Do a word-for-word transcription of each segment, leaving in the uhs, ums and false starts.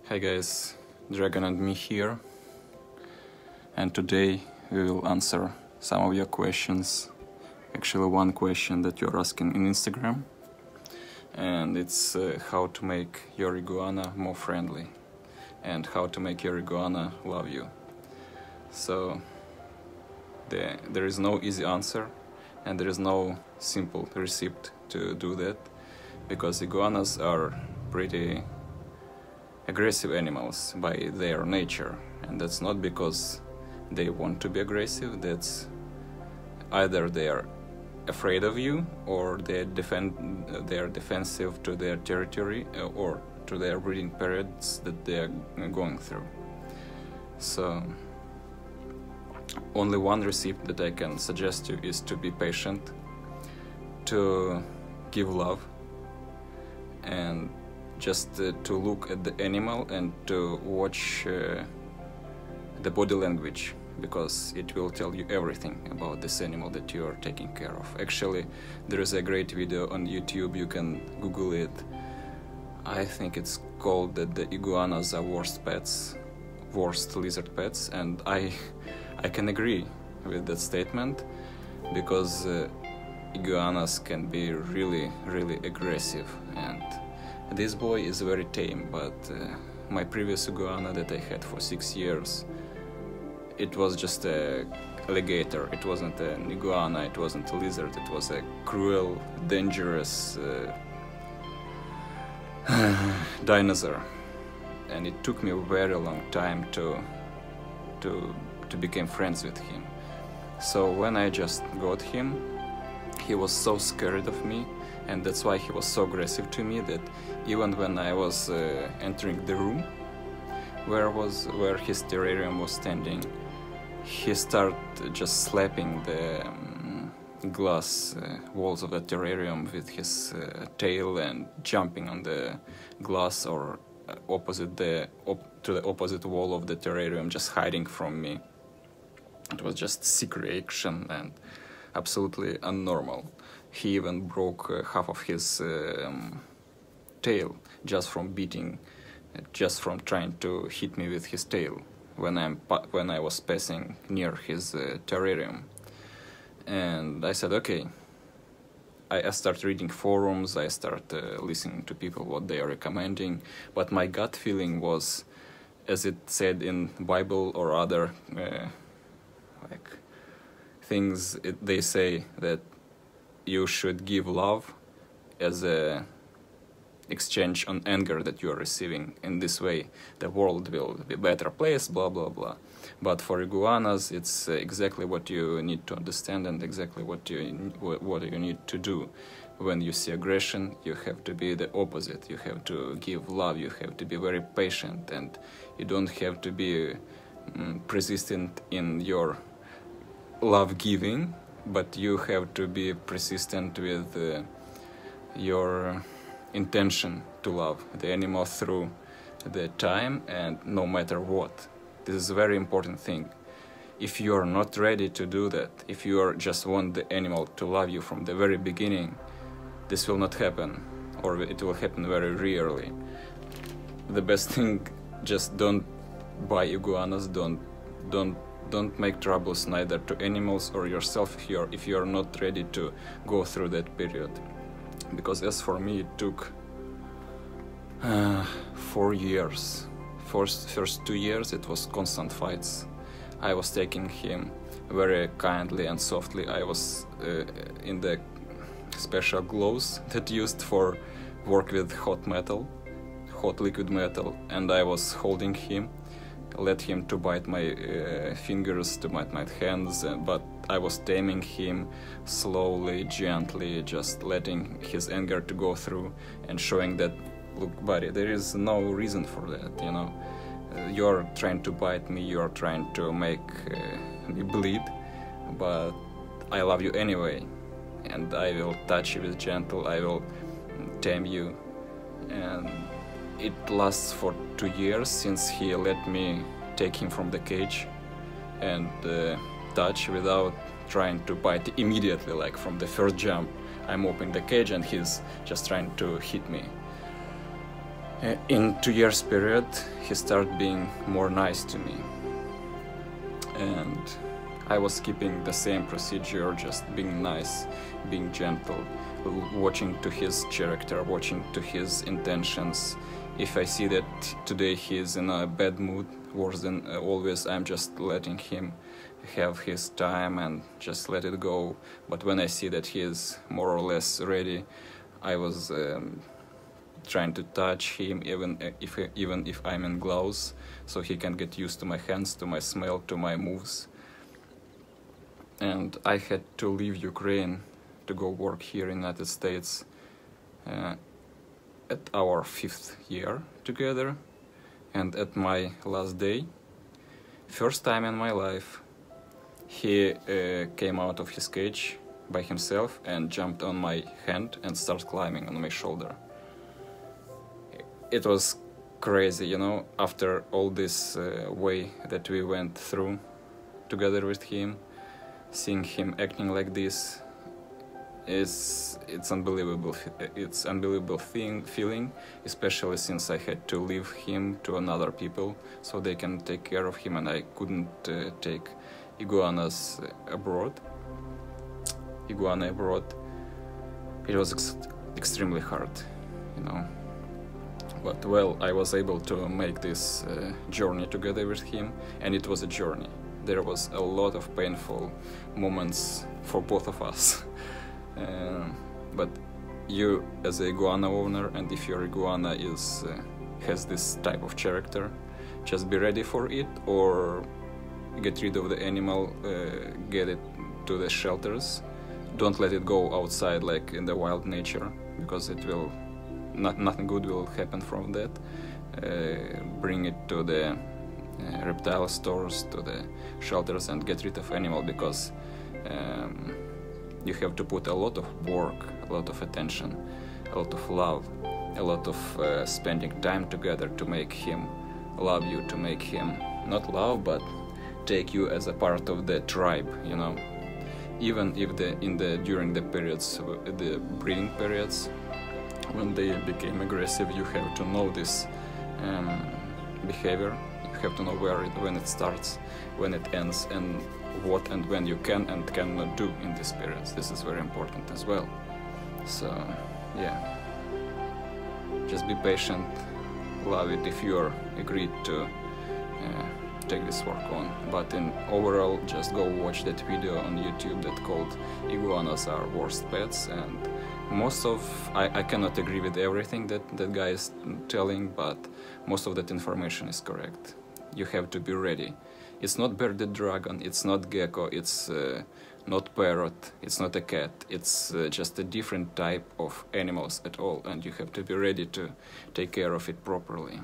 Hi guys, Dragon and me here, and today we will answer some of your questions. Actually, one question that you're asking in Instagram, and it's uh, how to make your iguana more friendly and how to make your iguana love you. So the, there is no easy answer and there is no simple recipe to do that, because iguanas are pretty aggressive animals by their nature, and that's not because they want to be aggressive. That's either they are afraid of you or they defend they are defensive to their territory or to their breeding periods that they are going through. So only one recipe that I can suggest you is to be patient, to give love, and just uh, to look at the animal and to watch uh, the body language, because it will tell you everything about this animal that you are taking care of. Actually, there is a great video on YouTube, you can Google it. I think it's called that the iguanas are worst pets, worst lizard pets, and I, I can agree with that statement, because uh, iguanas can be really, really aggressive, and this boy is very tame, but uh, my previous iguana that I had for six years, it was just a alligator. It wasn't an iguana, it wasn't a lizard, it was a cruel, dangerous uh, dinosaur. And it took me a very long time to, to, to become friends with him. So when I just got him, he was so scared of me, and that's why he was so aggressive to me that even when I was uh, entering the room where was where his terrarium was standing, he started just slapping the um, glass uh, walls of the terrarium with his uh, tail and jumping on the glass or uh, opposite the op to the opposite wall of the terrarium, just hiding from me. It was just sick reaction and absolutely unnormal. He even broke uh, half of his uh, um, tail just from beating, uh, just from trying to hit me with his tail when I'm when I was passing near his uh, terrarium. And I said, okay. I, I start reading forums, I start uh, listening to people what they are recommending, but my gut feeling was, as it said in Bible or other uh, like things, it, they say that you should give love as a exchange on anger that you are receiving. In this way the world will be a better place, blah blah blah. But for iguanas it's exactly what you need to understand and exactly what you what you need to do. When you see aggression, you have to be the opposite. You have to give love, you have to be very patient, and you don't have to be um, persistent in your love giving, but you have to be persistent with uh, your intention to love the animal through the time and no matter what. This is a very important thing. If you are not ready to do that, if you are just want the animal to love you from the very beginning, this will not happen, or it will happen very rarely. The best thing, just don't buy iguanas, don't don't Don't make troubles neither to animals or yourself if you're, if you're not ready to go through that period. Because as for me, it took uh, four years. First, first two years it was constant fights. I was taking him very kindly and softly. I was uh, in the special gloves that used for work with hot metal, hot liquid metal, and I was holding him, let him to bite my uh, fingers, to bite my hands, uh, but I was taming him slowly, gently, just letting his anger to go through and showing that, look buddy, there is no reason for that, you know. Uh, you're trying to bite me, you're trying to make uh, me bleed, but I love you anyway, and I will touch you with gentle, I will tame you. And it lasts for two years since he let me take him from the cage and uh, touch without trying to bite immediately, like from the first jump. I'm opening the cage and he's just trying to hit me. Uh, in two years period, he started being more nice to me, and I was keeping the same procedure, just being nice, being gentle, watching to his character, watching to his intentions. If I see that today he is in a bad mood, worse than uh, always, I'm just letting him have his time and just let it go. But when I see that he is more or less ready, I was um, trying to touch him, even if even if I'm in gloves, so he can get used to my hands, to my smell, to my moves. And I had to leave Ukraine to go work here in the United States uh, at our fifth year together. And at my last day, first time in my life, he uh, came out of his cage by himself and jumped on my hand and started climbing on my shoulder. It was crazy, you know, after all this uh, way that we went through together with him, seeing him acting like this is it's unbelievable. It's unbelievable thing feeling, especially since I had to leave him to another people so they can take care of him, and I couldn't uh, take iguanas abroad. Iguana abroad. It was ex extremely hard, you know. But well, I was able to make this uh, journey together with him, and it was a journey. There was a lot of painful moments for both of us. uh, but you, as a iguana owner, and if your iguana is uh, has this type of character, just be ready for it, or get rid of the animal, uh, get it to the shelters. Don't let it go outside like in the wild nature, because it will not nothing good will happen from that. Uh, bring it to the uh, reptile stores, to the shelters, and get rid of animal, because um, you have to put a lot of work, a lot of attention, a lot of love, a lot of uh, spending time together to make him love you, to make him not love but take you as a part of the tribe, you know. Even if the in the during the periods, the breeding periods, when they became aggressive, you have to know this um, behavior. You have to know where it, when it starts, when it ends, and what and when you can and cannot do in these periods. This is very important as well. So, yeah, just be patient, love it if you are agreed to uh, take this work on. But in overall, just go watch that video on YouTube that called "Iguanas Are Worst Pets," and most of I, I cannot agree with everything that that guy is telling, but most of that information is correct. You have to be ready. It's not bearded dragon, it's not gecko, it's uh, not parrot, it's not a cat. It's uh, just a different type of animals at all, and you have to be ready to take care of it properly.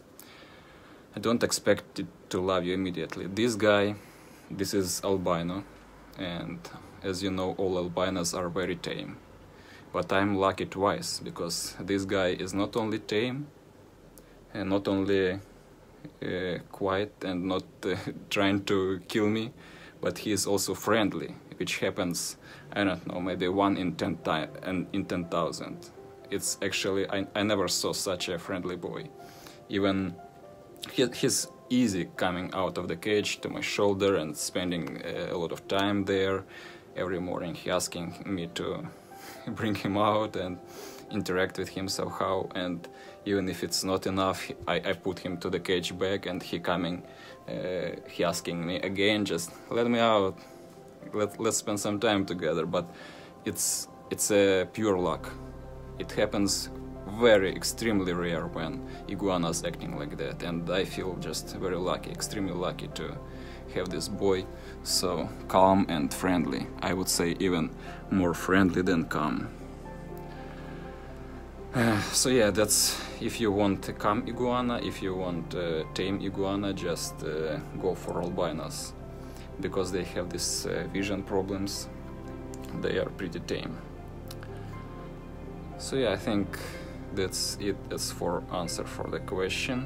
I don't expect it to love you immediately. This guy, this is albino, and as you know, all albinos are very tame. But I'm lucky twice, because this guy is not only tame, and not only uh, quiet and not uh, trying to kill me, but he is also friendly, which happens, I don't know, maybe one in ten and in ten thousand. It's actually, I, I never saw such a friendly boy. Even he, he's easy coming out of the cage to my shoulder and spending uh, a lot of time there. Every morning he asking me to bring him out and interact with him somehow, and even if it's not enough, I, I put him to the cage back, and he coming, uh, he asking me again, just let me out, let, let's spend some time together. But it's it's a pure luck. It happens very extremely rare when iguanas acting like that, and I feel just very lucky, extremely lucky to have this boy so calm and friendly. I would say even more friendly than calm. Uh, so yeah, that's, if you want a calm iguana, if you want a tame iguana, just uh, go for albinos, because they have these uh, vision problems. They are pretty tame. So yeah, I think that's it as for answer for the question.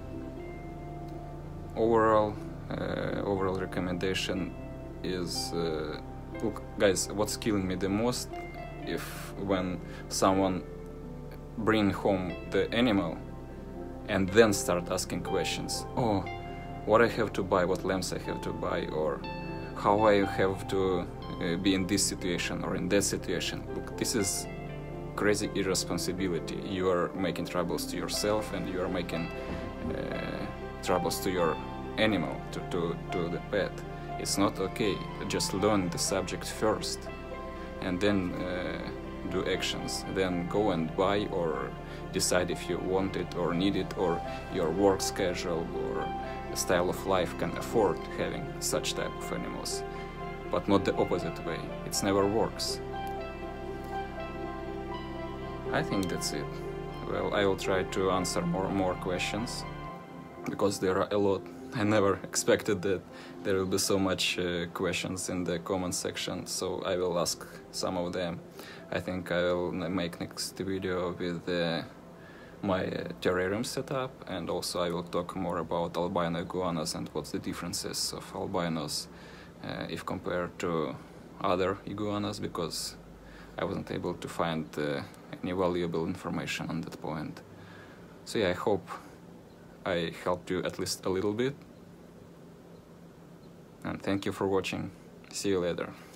Overall, uh, overall recommendation is, uh, look guys, what's killing me the most, if when someone bring home the animal and then start asking questions. Oh, what I have to buy, what lamps I have to buy, or how I have to uh, be in this situation or in that situation. Look, this is crazy irresponsibility. You are making troubles to yourself, and you are making uh, troubles to your animal, to, to, to the pet. It's not okay. Just learn the subject first, and then uh, do actions. Then go and buy or decide if you want it or need it, or your work schedule or style of life can afford having such type of animals. But not the opposite way. It never works. I think that's it. Well, I will try to answer more more questions, because there are a lot. I never expected that there will be so much uh, questions in the comment section, so I will ask some of them. I think I will make next video with uh, my uh, terrarium setup, and also I will talk more about albino iguanas and what's the differences of albinos uh, if compared to other iguanas, because I wasn't able to find uh, any valuable information on that point. So yeah, I hope I helped you at least a little bit, and thank you for watching. See you later.